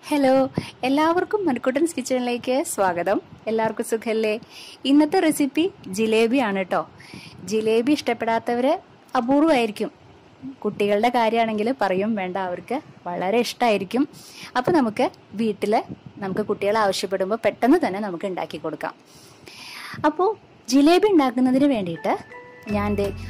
Hello, എല്ലാവർക്കും മണിക്കുട്ടൻസ് കിച്ചണിലേക്ക് സ്വാഗതം. എല്ലാവർക്കും സുഖല്ലേ? ഇന്നത്തെ റെസിപ്പി ജിലേബി ആണ് കേട്ടോ. ജിലേബി ഇഷ്ടപ്പെടാത്തവർ അപൂർവമായിരിക്കും. കുട്ടികളുടെ കാര്യമാണെങ്കിൽ പറയും വേണ്ട, അവർക്ക് വളരെ ഇഷ്ടമായിരിക്കും. അപ്പോൾ നമുക്ക് കുട്ടികൾ ആവശ്യപ്പെടുമ്പോൾ പെട്ടെന്ന് തന്നെ നമുക്ക് ഉണ്ടാക്കി കൊടുക്കാം. അപ്പോൾ ജിലേബി ഉണ്ടാക്കുന്നതിന് വേണ്ടിയിട്ട് ഞാൻ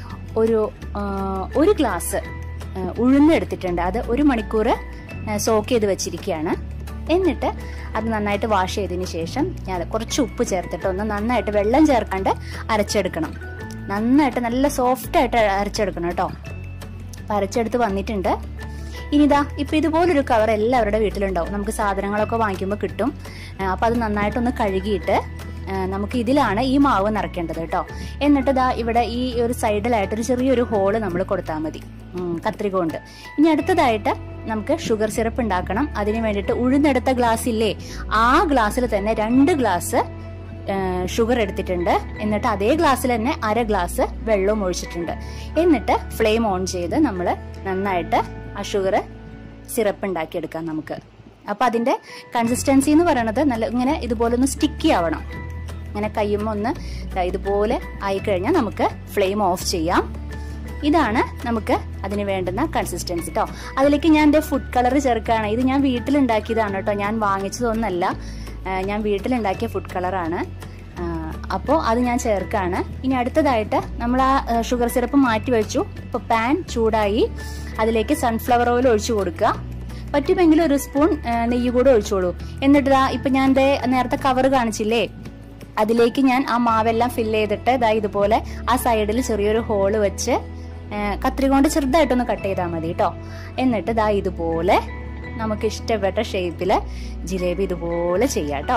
ഒരു ഗ്ലാസ് ഉഴുന്ന് എടുത്തിട്ടുണ്ട്. അത് 1 മണിക്കൂർ സോക്ക് ചെയ്ത് വെച്ചിരിക്കുകയാണ്. എന്നിട്ട് അത് നന്നായിട്ട് വാഷ് ചെയ്തതിന് ശേഷം ഞാൻ കുറച്ച് ഉപ്പ് ചേർത്തിട്ട് ഒന്ന് നന്നായിട്ട് വെള്ളം ചേർക്കാണ്ട് അരച്ചെടുക്കണം. നന്നായിട്ട് നല്ല സോഫ്റ്റ് ആയിട്ട് അരച്ചെടുക്കണം കേട്ടോ. അപ്പം അരച്ചെടുത്ത് വന്നിട്ടുണ്ട്. ഇനിതാ ഇപ്പം ഇതുപോലൊരു കവർ എല്ലാവരുടെ വീട്ടിലുണ്ടാവും. നമുക്ക് സാധനങ്ങളൊക്കെ വാങ്ങിക്കുമ്പോൾ കിട്ടും. അപ്പം അത് നന്നായിട്ടൊന്ന് കഴുകിയിട്ട് നമുക്ക് ഇതിലാണ് ഈ മാവ് നിറയ്ക്കേണ്ടത് കേട്ടോ. എന്നിട്ട് ദാ ഇവിടെ ഈ ഒരു സൈഡിലായിട്ടൊരു ചെറിയൊരു ഹോള് നമ്മൾ കൊടുത്താൽ മതി കത്രിക കൊണ്ട്. ഇനി അടുത്തതായിട്ട് നമുക്ക് ഷുഗർ സിറപ്പ് ഉണ്ടാക്കണം. അതിന് വേണ്ടിയിട്ട് ഉഴുന്നെടുത്ത ഗ്ലാസ് ഇല്ലേ, ആ ഗ്ലാസ്സിൽ തന്നെ 2 ഗ്ലാസ് ഷുഗർ എടുത്തിട്ടുണ്ട്. എന്നിട്ട് അതേ ഗ്ലാസ്സിൽ തന്നെ 1/2 ഗ്ലാസ് വെള്ളവും ഒഴിച്ചിട്ടുണ്ട്. എന്നിട്ട് ഫ്ലെയിം ഓൺ ചെയ്ത് നമ്മൾ നന്നായിട്ട് ആ ഷുഗർ സിറപ്പ് ഉണ്ടാക്കിയെടുക്കാം നമുക്ക്. അപ്പൊ അതിന്റെ കൺസിസ്റ്റൻസി എന്ന് പറയുന്നത് നല്ല ഇങ്ങനെ ഇതുപോലെ ഒന്ന് സ്റ്റിക്കി ആവണം. ഇങ്ങനെ കയ്യുമ്പോൾ ഒന്ന് ഇതുപോലെ ആയിക്കഴിഞ്ഞാൽ നമുക്ക് ഫ്ലെയിം ഓഫ് ചെയ്യാം. ഇതാണ് നമുക്ക് അതിന് വേണ്ടുന്ന കൺസിസ്റ്റൻസി കേട്ടോ. അതിലേക്ക് ഞാൻ എൻ്റെ ഫുഡ് കളർ ചേർക്കുകയാണ്. ഇത് ഞാൻ വീട്ടിലുണ്ടാക്കിയതാണ് കേട്ടോ, ഞാൻ വാങ്ങിച്ചതൊന്നല്ല. ഞാൻ വീട്ടിലുണ്ടാക്കിയ ഫുഡ് കളറാണ്. അപ്പോൾ അത് ഞാൻ ചേർക്കുകയാണ്. ഇനി അടുത്തതായിട്ട് നമ്മൾ ആ ഷുഗർ സിറപ്പ് മാറ്റി വെച്ചു. ഇപ്പോൾ പാൻ ചൂടായി, അതിലേക്ക് സൺഫ്ലവർ ഓയിൽ ഒഴിച്ചു കൊടുക്കുക. പറ്റുമെങ്കിൽ 1 സ്പൂൺ നെയ്യ് കൂടെ ഒഴിച്ചോളൂ. എന്നിട്ട് ഇപ്പൊ ഞാൻ നേരത്തെ കവർ കാണിച്ചില്ലേ, അതിലേക്ക് ഞാൻ ആ മാവെല്ലാം ഫില്ല് ചെയ്തിട്ട് ഇതുപോലെ ആ സൈഡിൽ ചെറിയൊരു ഹോള് വെച്ച് കത്രിക കൊണ്ട് ചെറുതായിട്ടൊന്ന് കട്ട് ചെയ്താൽ മതി കേട്ടോ. എന്നിട്ട് ഇതുപോലെ നമുക്ക് ഇഷ്ടപ്പെട്ട ഷേപ്പില് ജിലേബി ഇതുപോലെ ചെയ്യാം കേട്ടോ.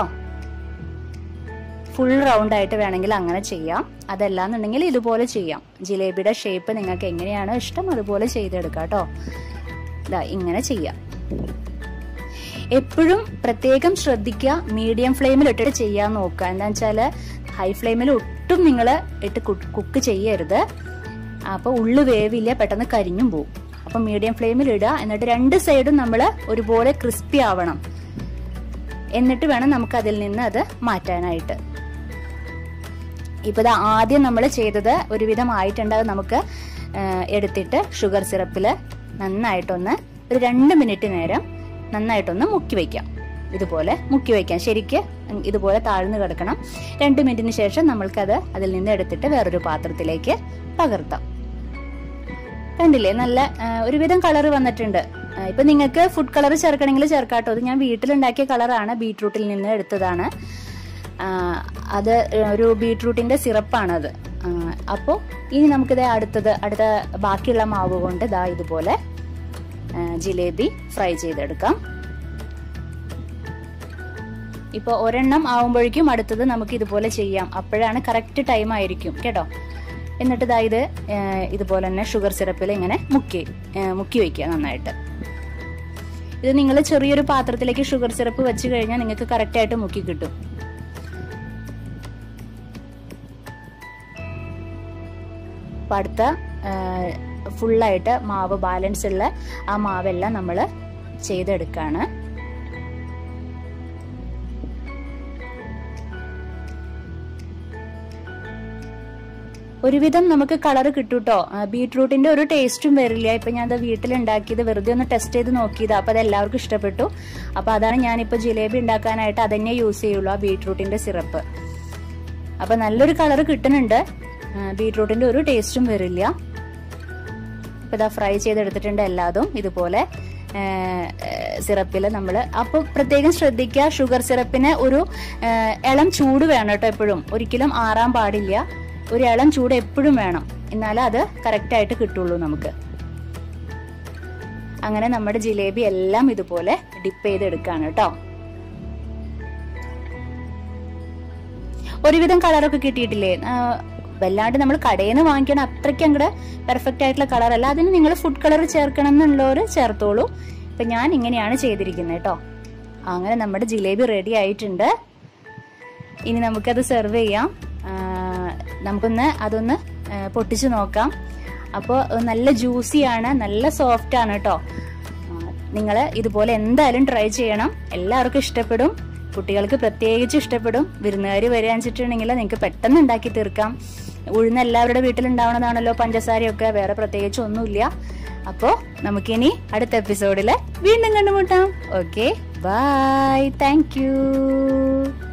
ഫുൾ റൗണ്ട് ആയിട്ട് വേണമെങ്കിൽ അങ്ങനെ ചെയ്യാം, അതല്ലാന്നുണ്ടെങ്കിൽ ഇതുപോലെ ചെയ്യാം. ജിലേബിയുടെ ഷേപ്പ് നിങ്ങൾക്ക് എങ്ങനെയാണോ ഇഷ്ടം അതുപോലെ ചെയ്തെടുക്കാം കേട്ടോ. ഇങ്ങനെ ചെയ്യാം. എപ്പോഴും പ്രത്യേകം ശ്രദ്ധിക്കുക, മീഡിയം ഫ്ലെയിമിൽ ഇട്ടിട്ട് ചെയ്യാൻ നോക്കുക. എന്താ വെച്ചാൽ ഹൈ ഫ്ലെയിമിൽ ഒട്ടും നിങ്ങൾ ഇട്ട് കുക്ക് ചെയ്യരുത്. അപ്പോൾ ഉള്ളു വേവില്ല, പെട്ടെന്ന് കരിഞ്ഞും പോവും. അപ്പൊ മീഡിയം ഫ്ലെയിമിൽ ഇടുക. എന്നിട്ട് 2 സൈഡും നമ്മൾ ഒരുപോലെ ക്രിസ്പി ആവണം. എന്നിട്ട് വേണം നമുക്ക് അതിൽ നിന്ന് അത് മാറ്റാനായിട്ട്. ഇപ്പൊ ആദ്യം നമ്മൾ ചെയ്തത് ഒരുവിധം ആയിട്ടുണ്ട്. അത് നമുക്ക് എടുത്തിട്ട് ഷുഗർ സിറപ്പില് നന്നായിട്ടൊന്ന് ഒരു 2 മിനിറ്റ് നേരം നന്നായിട്ടൊന്ന് മുക്കി വയ്ക്കാം. ഇതുപോലെ മുക്കി വയ്ക്കാം. ശരിക്ക് ഇതുപോലെ താഴ്ന്നു കിടക്കണം. 2 മിനിറ്റിന് ശേഷം നമ്മൾക്കത് അതിൽ നിന്ന് എടുത്തിട്ട് വേറൊരു പാത്രത്തിലേക്ക് പകർത്താം. കണ്ടില്ലേ, നല്ല ഒരുവിധം കളർ വന്നിട്ടുണ്ട്. ഇപ്പൊ നിങ്ങൾക്ക് ഫുഡ് കളർ ചേർക്കണമെങ്കിൽ ചേർക്കാട്ടോ. അത് ഞാൻ വീട്ടിലുണ്ടാക്കിയ കളറാണ്, ബീട്രൂട്ടിൽ നിന്ന് എടുത്തതാണ്. അത് ഒരു ബീട്രൂട്ടിന്റെ സിറപ്പാണത്. അപ്പോൾ ഇനി നമുക്കിത് അടുത്ത ബാക്കിയുള്ള മാവ് കൊണ്ട് ഇതുപോലെ ജിലേബി ഫ്രൈ ചെയ്തെടുക്കാം. ഇപ്പൊ ഒരെണ്ണം ആവുമ്പോഴേക്കും അടുത്തത് നമുക്ക് ഇതുപോലെ ചെയ്യാം. അപ്പോഴാണ് കറക്റ്റ് ടൈം ആയിരിക്കും കേട്ടോ. എന്നിട്ട് ഇത് ഇതുപോലെ തന്നെ ഷുഗർ സിറപ്പിൽ ഇങ്ങനെ മുക്കി വയ്ക്കുക നന്നായിട്ട്. ഇത് നിങ്ങൾ ചെറിയൊരു പാത്രത്തിലേക്ക് ഷുഗർ സിറപ്പ് വെച്ച് കഴിഞ്ഞാൽ നിങ്ങൾക്ക് കറക്റ്റ് ആയിട്ട് മുക്കി കിട്ടും. അപ്പൊ അടുത്ത ഫുള്ളായിട്ട് മാവ് ബാലൻസ് ഉള്ള ആ മാവെല്ലാം നമ്മൾ ചെയ്തെടുക്കാണ്. ഒരുവിധം നമുക്ക് കളർ കിട്ടൂട്ടോ. ബീട്രൂട്ടിന്റെ ഒരു ടേസ്റ്റും വരില്ല. ഇപ്പൊ ഞാൻ വീട്ടിലുണ്ടാക്കിയത് വെറുതെ ഒന്ന് ടെസ്റ്റ് ചെയ്ത് നോക്കിയത്. അപ്പൊ അത് എല്ലാവർക്കും ഇഷ്ടപ്പെട്ടു. അപ്പൊ അതാണ് ഞാനിപ്പോ ജിലേബി ഉണ്ടാക്കാനായിട്ട് അതന്നെ യൂസ് ചെയ്യുള്ളൂ, ആ ബീട്രൂട്ടിന്റെ സിറപ്പ്. അപ്പൊ നല്ലൊരു കളർ കിട്ടുന്നുണ്ട്, ബീട്രൂട്ടിന്റെ ഒരു ടേസ്റ്റും വരില്ല. ഇപ്പൊ ഫ്രൈ ചെയ്തെടുത്തിട്ടുണ്ട് എല്ലാതും ഇതുപോലെ സിറപ്പില് നമ്മൾ. അപ്പൊ പ്രത്യേകം ശ്രദ്ധിക്കുക, ഷുഗർ സിറപ്പിന് ഒരു ഇളം ചൂട് വേണം കേട്ടോ. എപ്പോഴും ഒരിക്കലും ആറാൻ പാടില്ല. ഒരു ഇളം ചൂട് എപ്പോഴും വേണം, എന്നാലേ അത് കറക്റ്റ് ആയിട്ട് കിട്ടുള്ളൂ നമുക്ക്. അങ്ങനെ നമ്മുടെ ജിലേബി എല്ലാം ഇതുപോലെ ഡിപ്പ് ചെയ്തെടുക്കാണ് കേട്ടോ. ഒരുവിധം കളറൊക്കെ കിട്ടിയിട്ടില്ലേ? വല്ലാണ്ട് നമ്മൾ കടയിൽ നിന്ന് വാങ്ങിക്കണം അത്രയ്ക്ക് അങ്ങോട്ട് പെർഫെക്റ്റ് ആയിട്ടുള്ള കളറല്ല. അതിന് നിങ്ങൾ ഫുഡ് കളർ ചേർക്കണം എന്നുള്ളവർ ചേർത്തോളൂ. ഇപ്പൊ ഞാൻ ഇങ്ങനെയാണ് ചെയ്തിരിക്കുന്നത് കേട്ടോ. അങ്ങനെ നമ്മുടെ ജിലേബി റെഡി ആയിട്ടുണ്ട്. ഇനി നമുക്കത് സെർവ് ചെയ്യാം. അതൊന്ന് പൊട്ടിച്ചു നോക്കാം. അപ്പോൾ നല്ല ജ്യൂസിയാണ്, നല്ല സോഫ്റ്റ് ആണ് കേട്ടോ. നിങ്ങൾ ഇതുപോലെ എന്തായാലും ട്രൈ ചെയ്യണം. എല്ലാവർക്കും ഇഷ്ടപ്പെടും, കുട്ടികൾക്ക് പ്രത്യേകിച്ച് ഇഷ്ടപ്പെടും. വിരുന്നുകാർ വരികയാണെന്നിട്ടുണ്ടെങ്കിൽ നിങ്ങൾക്ക് പെട്ടെന്ന് ഉണ്ടാക്കി തീർക്കാം. ഉഴുന്ന് എല്ലാവരുടെ വീട്ടിലുണ്ടാവണതാണല്ലോ, പഞ്ചസാരയൊക്കെ, വേറെ പ്രത്യേകിച്ച് ഒന്നുമില്ല. അപ്പോൾ നമുക്കിനി അടുത്ത എപ്പിസോഡിൽ വീണ്ടും കണ്ടുമുട്ടാം. Okay, bye, thank U.